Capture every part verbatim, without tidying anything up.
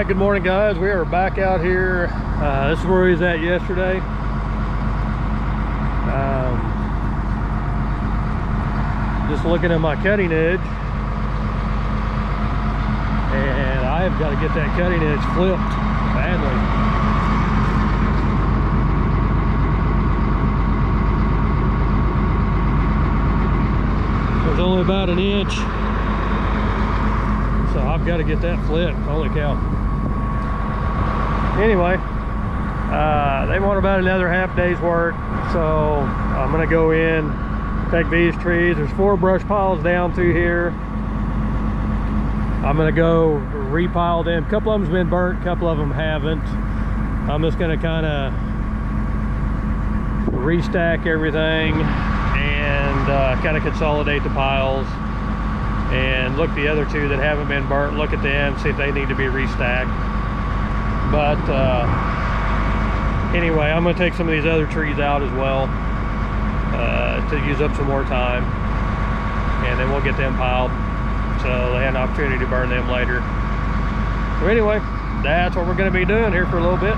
right, good morning guys. We are back out here. Uh, this is where we was at yesterday. Um, just looking at my cutting edge, and I have got to get that cutting edge flipped badly. There's only about an inch, so I've got to get that flipped. Holy cow. Anyway, uh, they want about another half day's work, so I'm gonna go in, take these trees. There's four brush piles down through here. I'm gonna go repile them. A couple of them's been burnt, a couple of them haven't. I'm just gonna kind of restack everything and uh, kind of consolidate the piles and look the other two that haven't been burnt, look at them, see if they need to be restacked. But uh, anyway, I'm gonna take some of these other trees out as well uh, to use up some more time, and then we'll get them piled so they have an opportunity to burn them later. So anyway, that's what we're gonna be doing here for a little bit.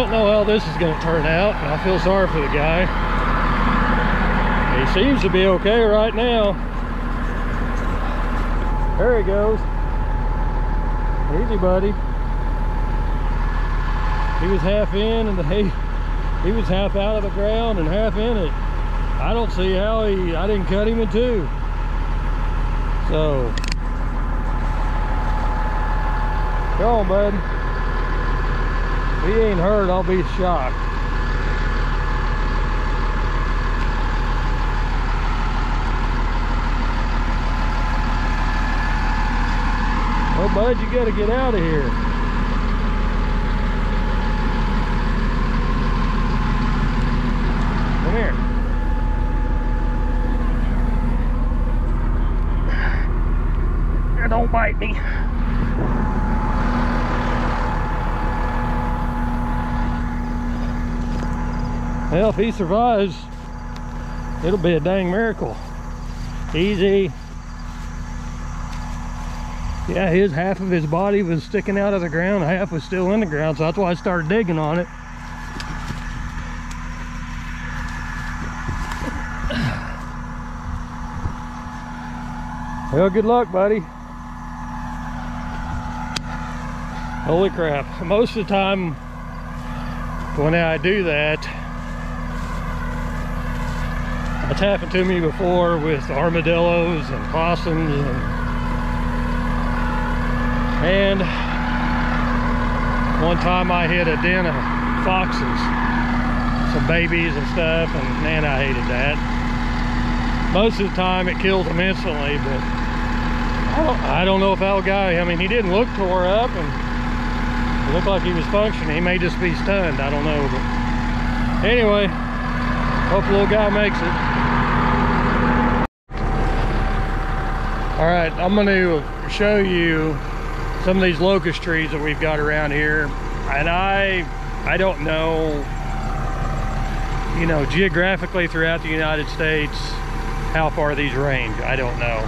don't know how this is going to turn out. I feel sorry for the guy. He seems to be okay right now. There he goes. Easy, buddy. He was half in and he, he was half out of the ground and half in it. I don't see how he, I didn't cut him in two. So, go on, bud. If he ain't hurt, I'll be shocked. Oh, bud, you gotta get out of here. Come here. Don't bite me. Well, if he survives, it'll be a dang miracle. Easy. Yeah, his half of his body was sticking out of the ground, half was still in the ground, so that's why I started digging on it. Well, good luck, buddy. Holy crap. Most of the time when I do that, it's happened to me before with armadillos and possums and And one time I hit a den of foxes, some babies and stuff, and man, I hated that. Most of the time it kills them instantly, but I don't, I don't know if that guy, I mean, he didn't look tore up and it looked like he was functioning. He may just be stunned, I don't know. But anyway, hope the little guy makes it. All right, I'm going to show you some of these locust trees that we've got around here, and I I don't know, you know, geographically throughout the United States how far these range. I don't know.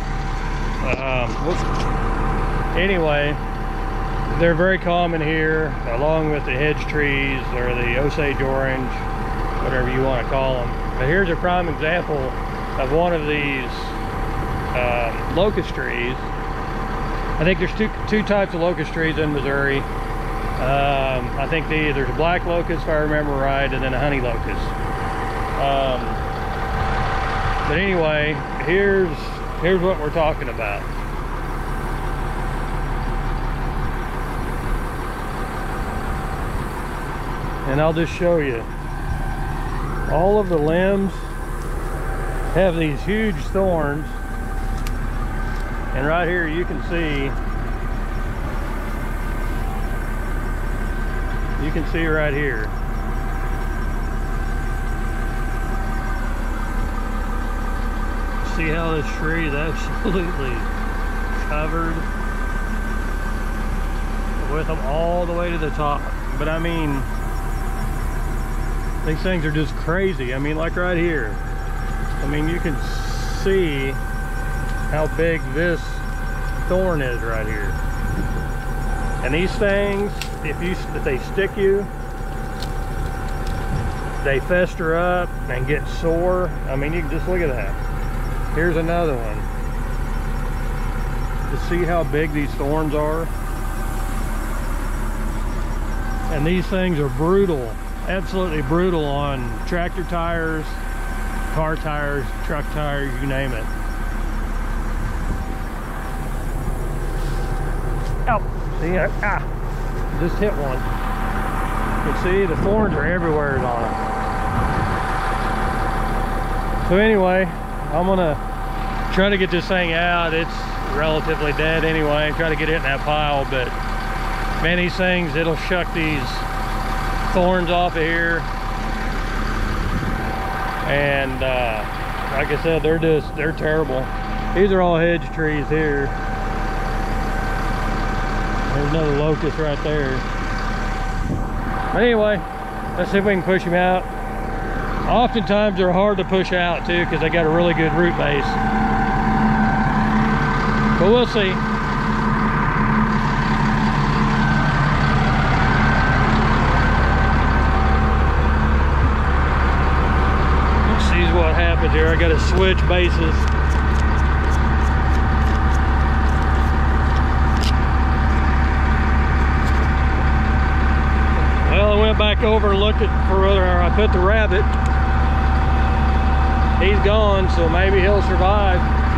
Um, anyway, they're very common here, along with the hedge trees or the Osage orange, whatever you want to call them. But here's a prime example of one of these uh, locust trees. I think there's two two types of locust trees in Missouri. Um, I think the, there's a black locust, if I remember right, and then a honey locust. Um, but anyway, here's here's what we're talking about. And I'll just show you. All of the limbs have these huge thorns. And right here you can see, you can see right here. See how this tree is absolutely covered with them all the way to the top. But I mean, these things are just crazy. I mean, like right here. I mean, you can see how big this thorn is right here. And these things, if you if they stick you, they fester up and get sore. I mean, you can just look at that. Here's another one. To see how big these thorns are. And these things are brutal, absolutely brutal on tractor tires, car tires, truck tires, you name it. Oh, see, I, ah, just hit one. You can see the thorns are everywhere on it. So anyway, I'm gonna try to get this thing out. It's relatively dead anyway. Try to get it in that pile, but man, these things, it'll shuck these thorns off of here. And uh, like I said, they're just, they're terrible. These are all hedge trees here. There's another locust right there. But anyway, let's see if we can push them out. Oftentimes they're hard to push out too because they got a really good root base. But we'll see. happens here. I gotta switch bases. Well, I went back over and looked at for whether I put the rabbit. He's gone, so maybe he'll survive.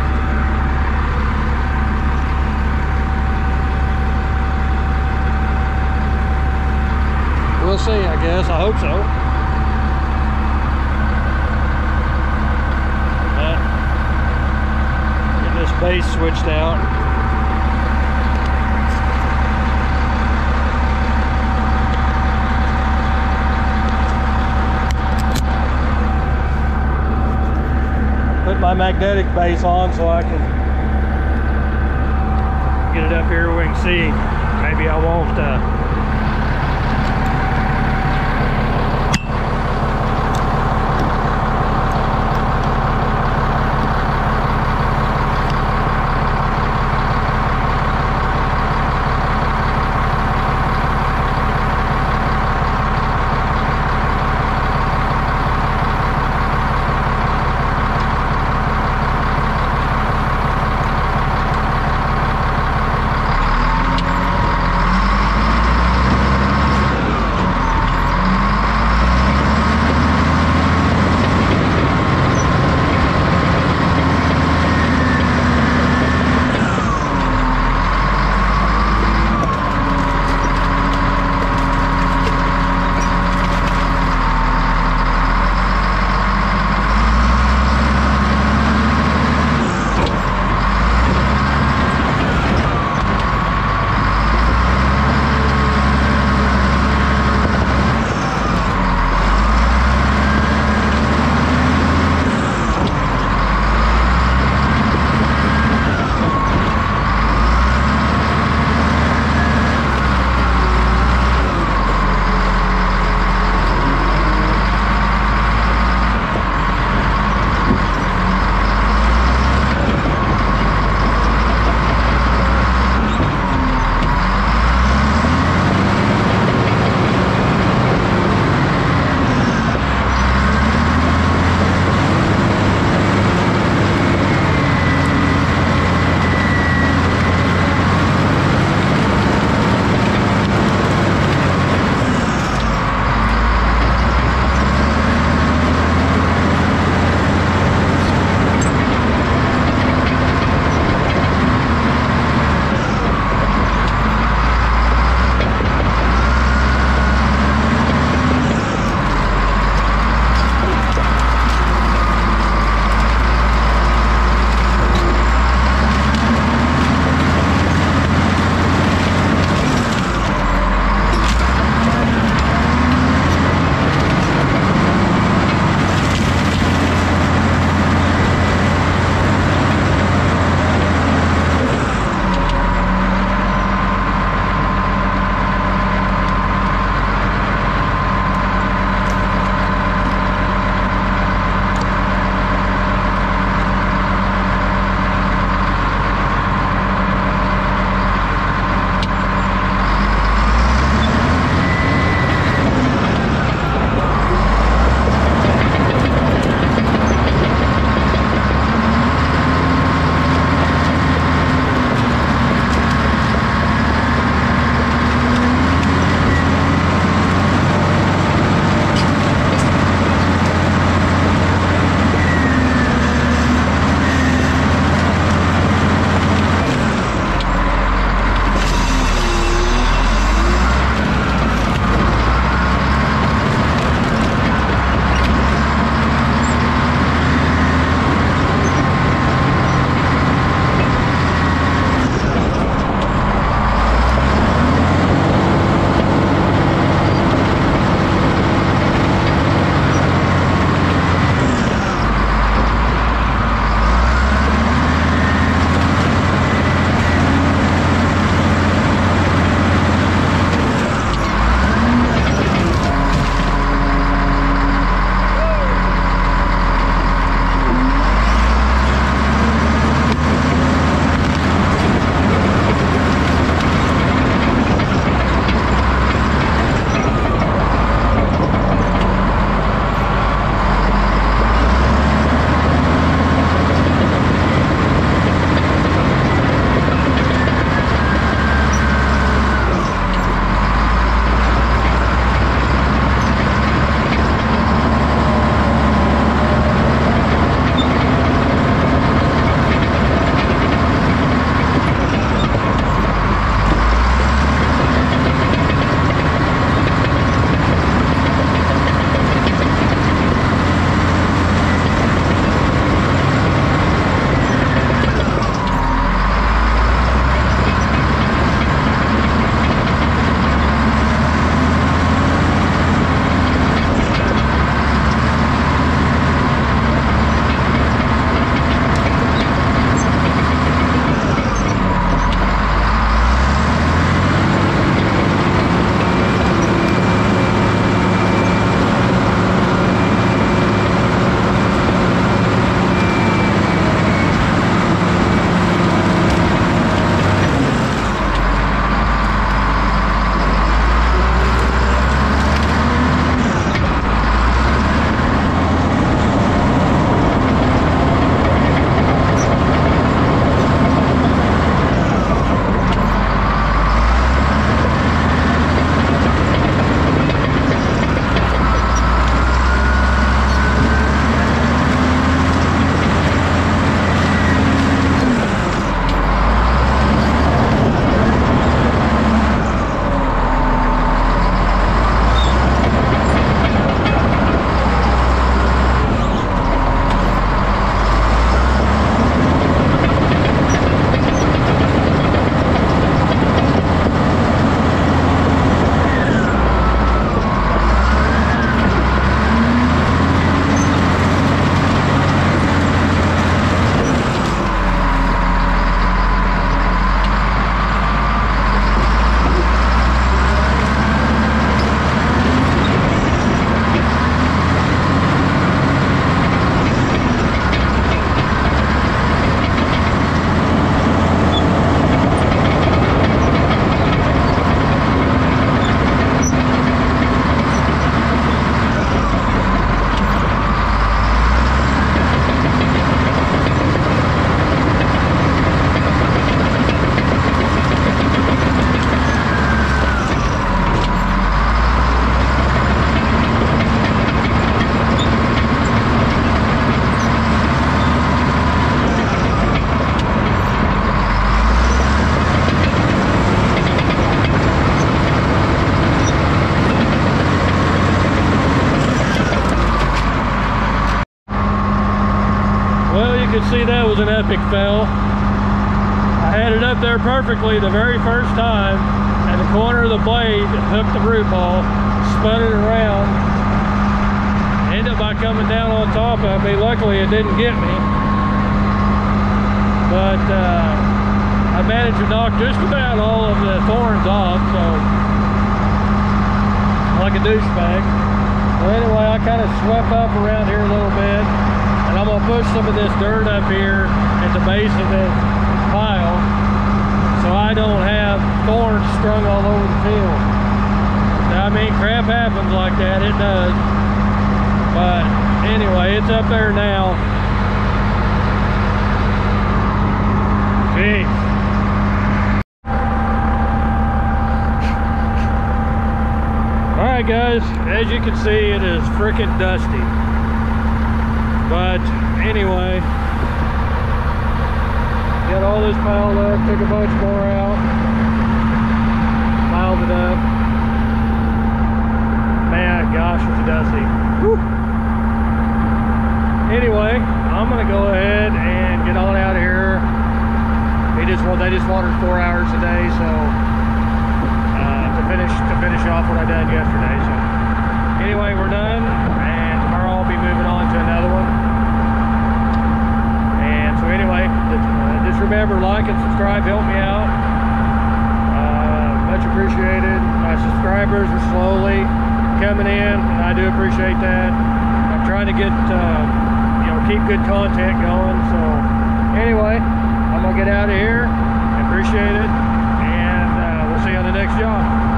We'll see, I guess. I hope so. Uh, get this base switched out. Put my magnetic base on so I can get it up here where we can see. Maybe I won't uh, see that was an epic fail. I had it up there perfectly the very first time, and the corner of the blade hooked the root ball, spun it around, ended up by coming down on top of me. Luckily it didn't get me, but uh, I managed to knock just about all of the thorns off, so like a douchebag. Well, anyway, I kind of swept up around here a little bit, and I'm gonna push some of this dirt up here at the base of this pile so I don't have thorns strung all over the field. Now, I mean, crap happens like that, it does. But anyway, it's up there now. Jeez. Alright guys, as you can see, it is freaking dusty. But anyway, got all this piled up, took a bunch more out, piled it up. Man, gosh, it's dusty. Whew. Anyway, I'm gonna go ahead and get on out of here. They just well, they just watered four hours a day, so uh, to finish to finish off what I done yesterday. So anyway, we're done, and tomorrow I'll be moving on to another one. And so anyway, uh, just remember, like and subscribe, help me out. Uh, much appreciated. My subscribers are slowly coming in, and I do appreciate that. I'm trying to get uh, you know, keep good content going. So anyway, I'm gonna get out of here. I appreciate it, and uh, we'll see you on the next job.